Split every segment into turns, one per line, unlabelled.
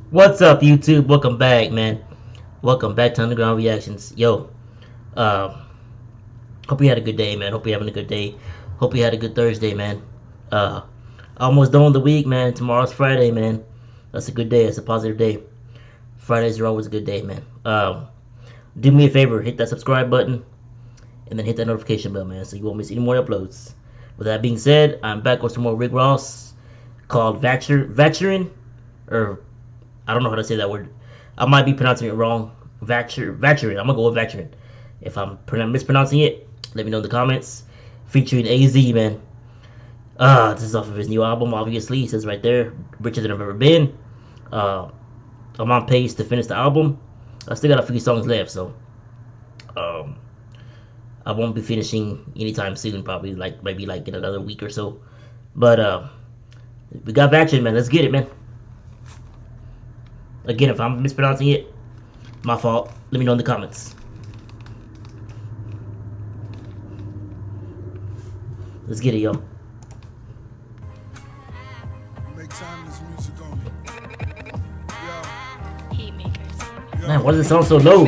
What's up, YouTube? Welcome back, man. Welcome back to Underground Reactions. Yo, hope you had a good day, man. Hope you're having a good day. Hope you had a good Thursday, man. Almost done with the week, man. Tomorrow's Friday, man. That's a good day. That's a positive day. Fridays are always a good day, man. Do me a favor, hit that subscribe button, and then hit that notification bell, man, so you won't miss any more uploads. With that being said, I'm back with some more Rick Ross called Vacheron, or I don't know how to say that word. I might be pronouncing it wrong. Vacheron. I'm gonna go with Vacheron. If I'm mispronouncing it, let me know in the comments. Featuring AZ, man. This is off of his new album, obviously. It says right there, richer than I've ever been. I'm on pace to finish the album. I still got a few songs left, so I won't be finishing anytime soon. Probably maybe in another week or so. But we got Vacheron, man. Let's get it, man. Again, if I'm mispronouncing it, my fault. Let me know in the comments. Let's get it, yo.
Make time this music on me.
Man, why does it sound so low?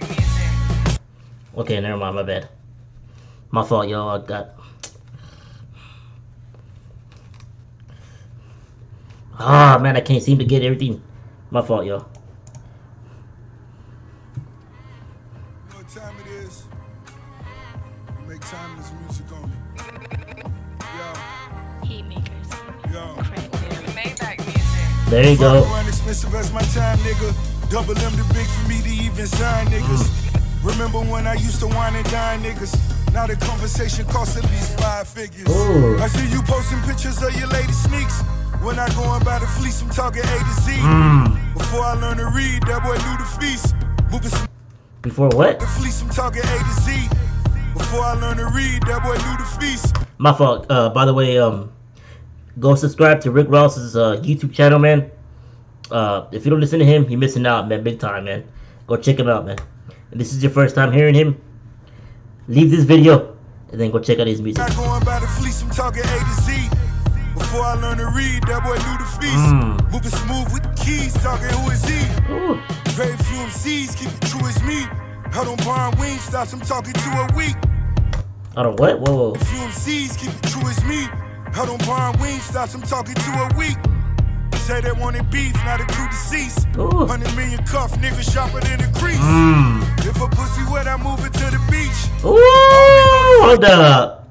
Okay, never mind, my bad. My fault, yo. I got... man, I can't seem to get everything. My fault, yo.
You know what time it is? Make time this music on me.
Heat makers.
There you go.
Expensive as my time, nigga. Double M too big for me to even sign, niggas. Remember when I used to wine and dine, niggas? Now the conversation costs at least 5 figures.
Ooh.
I see you posting pictures of your lady sneaks. When I go and buy the fleece, I'm talking A to Z. Before I learned to read, that boy knew the feast.
Before what?
The fleece, I'm talking A to Z. Before I learned to read, that boy knew the feast.
My fault. By the way, go subscribe to Rick Ross's YouTube channel, man. If you don't listen to him, you're missing out, man, big time, man. Go check him out, man. If this is your first time hearing him, leave this video and then go check out his music.
I go and buy the fleece, I'm talking A to Z. Before I learned to read, that boy knew the feast. Moving smooth with the keys, talking who is he?
Ooh.
Very few MCs, keep it true as me. Held on buying wing stops, I'm talking to a week.
I don't what? Whoa.
Few MCs, keep it true as me. Held on buying wing stops, I'm talking to a week. Say they wanted beef, now the crew deceased. 100 million cuff, niggas sharper than a crease. If a pussy wet, I move it to the beach.
Ooh, hold up.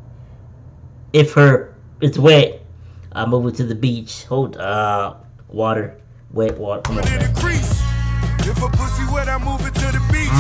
If it's wet, I move it to the beach. Hold up. Water. Wet water. Come on, man.
If a pussy wet, I move it to the beach.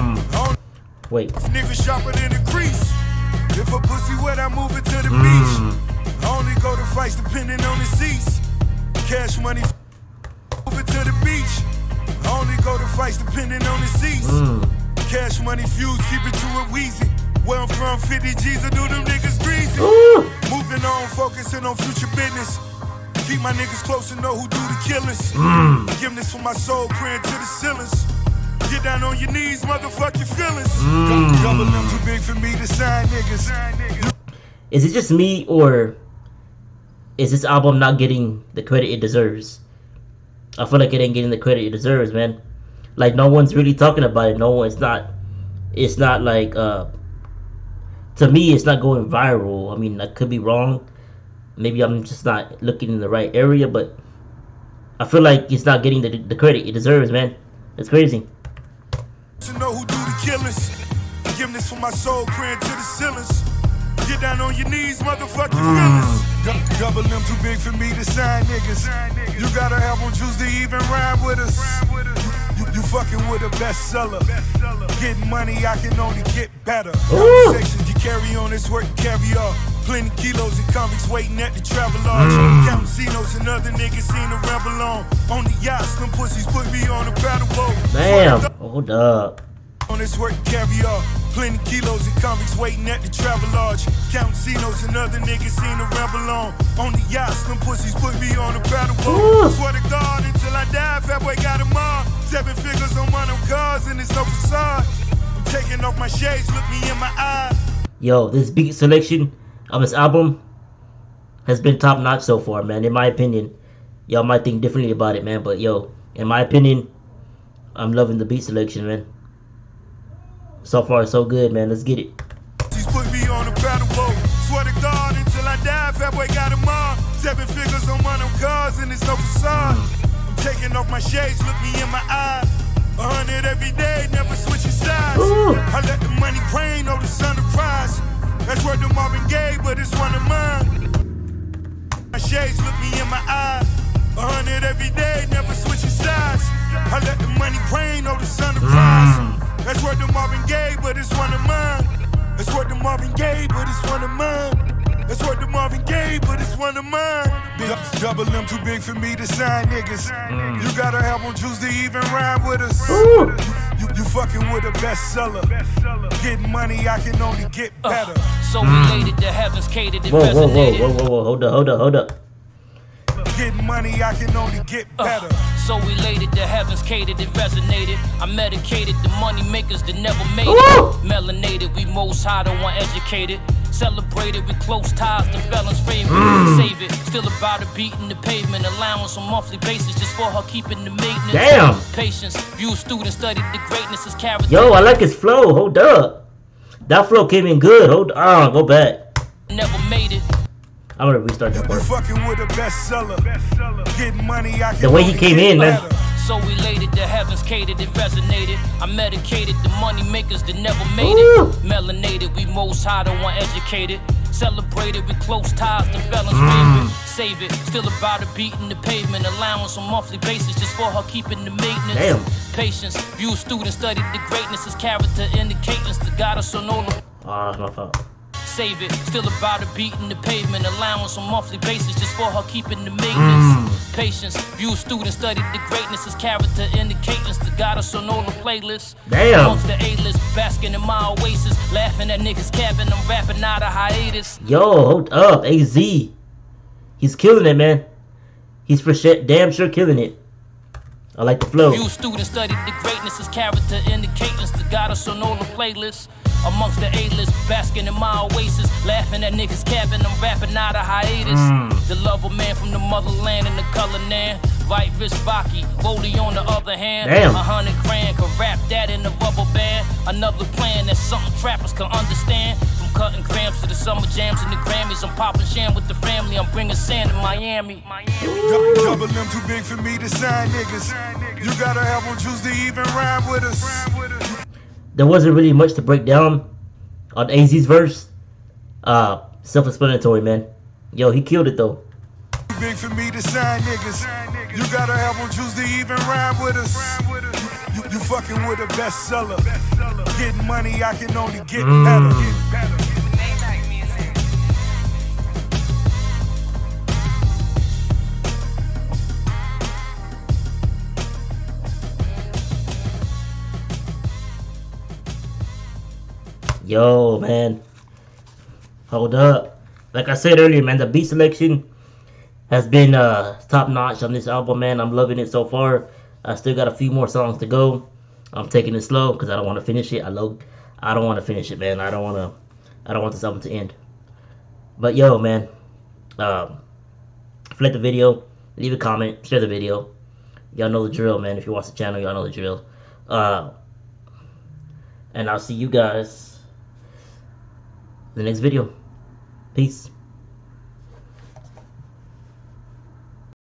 Wait.
Niggas sharper than a crease. If a pussy wet, I move it to the beach. I only go to fights depending on the seats. Cash money, move it to the beach. I only go to fights depending on the seats. Cash money fuse, keep it true and wheezy. Where I'm from, 50 G's, I do them niggas greasy. Moving on, focusing on future business. Keep my niggas close and know who do the killings. Forgiveness for my soul, praying to the ceilings. Get down on your knees, motherfuck your feelings. Double them too big for me to sign niggas.
Is it just me, or is this album not getting the credit it deserves? I feel like it ain't getting the credit it deserves, man. Like, no one's really talking about it. No one, it's not like, to me, it's not going viral. I mean, I could be wrong. Maybe I'm just not looking in the right area, but I feel like it's not getting the credit it deserves, man. It's crazy.
To know who do the killings. Forgiveness for my soul, praying to the ceilings. Get down on your knees, motherfuck your feelings. Double them too big for me to sign niggas. You gotta have on juice to even rhyme with us. You fucking with a bestseller. Getting money, I can only get better. Conversations you carry on is work caviar. Plenty kilos and comics waiting at the Travelodge. Counting Cinos and other niggas seen the rebel on the yachts, them pussies put me on a paddle boat.
Damn, hold up.
On this work caviar. Plenty kilos and comics waiting at the Travelodge. Counting Cinos and other niggas seen the rebel on the yachts, them pussies put me on a paddle boat. Swear to God, until I die, fat boy got them all. 7 figures on one of them cars and it's no facade. I'm taking off my shades, look me in my eye.
Yo, this beat selection of his album has been top notch so far, man. In my opinion, y'all might think differently about it, man. But yo, In my opinion, I'm loving the beat selection, man. So far, so good, man. Let's get it.
She's put me on a battle boat. Swear to God, until I die, Fat Boy got them all. 7 figures on one of them cars, and it's no facade. I'm taking off my shades, look me in my eye. 100 every day, never switching sides. I let the money rain, oh the sun to rise. That's where the Marvin Gaye, but it's one of mine. My shades, look me in my eye. 100 every day, never switching sides. I let the money rain, oh the sun to rise. That's where the Marvin Gaye, but it's one of mine. That's what the Marvin Gaye, but it's one of mine. That's what the Marvin Gaye, but it's one of mine. Big double M too big for me to sign niggas. You gotta have on juice to even rhyme with us. You fucking with a bestseller. Getting money, I can only get better.
So related to heavens catered and resonated.
Whoa, hold up.
Getting money, I can only get better.
So related to heavens catered and resonated. I medicated the money makers that never made it. Melanated, we most high, the one educated. Celebrated with close ties, the felons favorite. Save it, still about her beating the pavement. Allowance on monthly basis just for her keeping the maintenance.
Damn.
Patience, you a student, studied the greatness as character.
Yo, I like his flow. Hold up. That flow came in good. Hold on, go back.
Never made it.
I'm gonna restart that
You
part.
fucking with a bestseller. Getting money, I can
The way he
only
came
get
in, man.
better.
So related to heavens catered and resonated. I medicated the money makers that never made it. Melanated, we most high, the one educated. Celebrated with close ties, the felons favorite. Save it, still about her beating the pavement. Allowance on monthly basis just for her keeping the maintenance.
Damn.
Patience, you a student, studied the greatness as character indications to guide us on all the.
That's my fault.
Save it, still about her beating the pavement. Allowance on monthly basis just for her keeping the maintenance. Patience, you a student, studied the greatness as character indications to guide us on all the playlists.
Damn.
Amongst the A-list, basking in my oasis, laughing at niggas cabin, I'm rapping out of hiatus.
Yo, hold up, AZ. He's killing it, man. He's for shit, damn sure killing it. I like the flow.
You a student, studied the greatness as character indications to guide us on all the playlists. Amongst the A-list, basking in my oasis, laughing at niggas cabin, I'm rapping out of hiatus. The love of man from the motherland and the color nan. Right wrist Vaki, Boley on the other hand.
Damn.
100 grand, could rap that in a rubber band. Another plan that's something trappers can understand. From cutting grams to the summer jams and the Grammys, I'm popping sham with the family, I'm bringing sand to Miami.
Double M too big for me to sign niggas. You gotta have on juice to even rhyme with us.
There wasn't really much to break down on AZ's verse. Self-explanatory, man. Yo, he killed it though.
Too big for me to sign niggas. You gotta have on juice to even rhyme with us. You fucking with a bestseller. Getting money, I can only get better.
Yo, man. Hold up. Like I said earlier, man, the beat selection has been top notch on this album, man. I'm loving it so far. I still got a few more songs to go. I'm taking it slow because I don't want to finish it. I don't want to finish it, man. I don't want this album to end. But yo, man, like the video, leave a comment, share the video. Y'all know the drill, man. If you watch the channel, y'all know the drill. And I'll see you guys in the next video. Peace.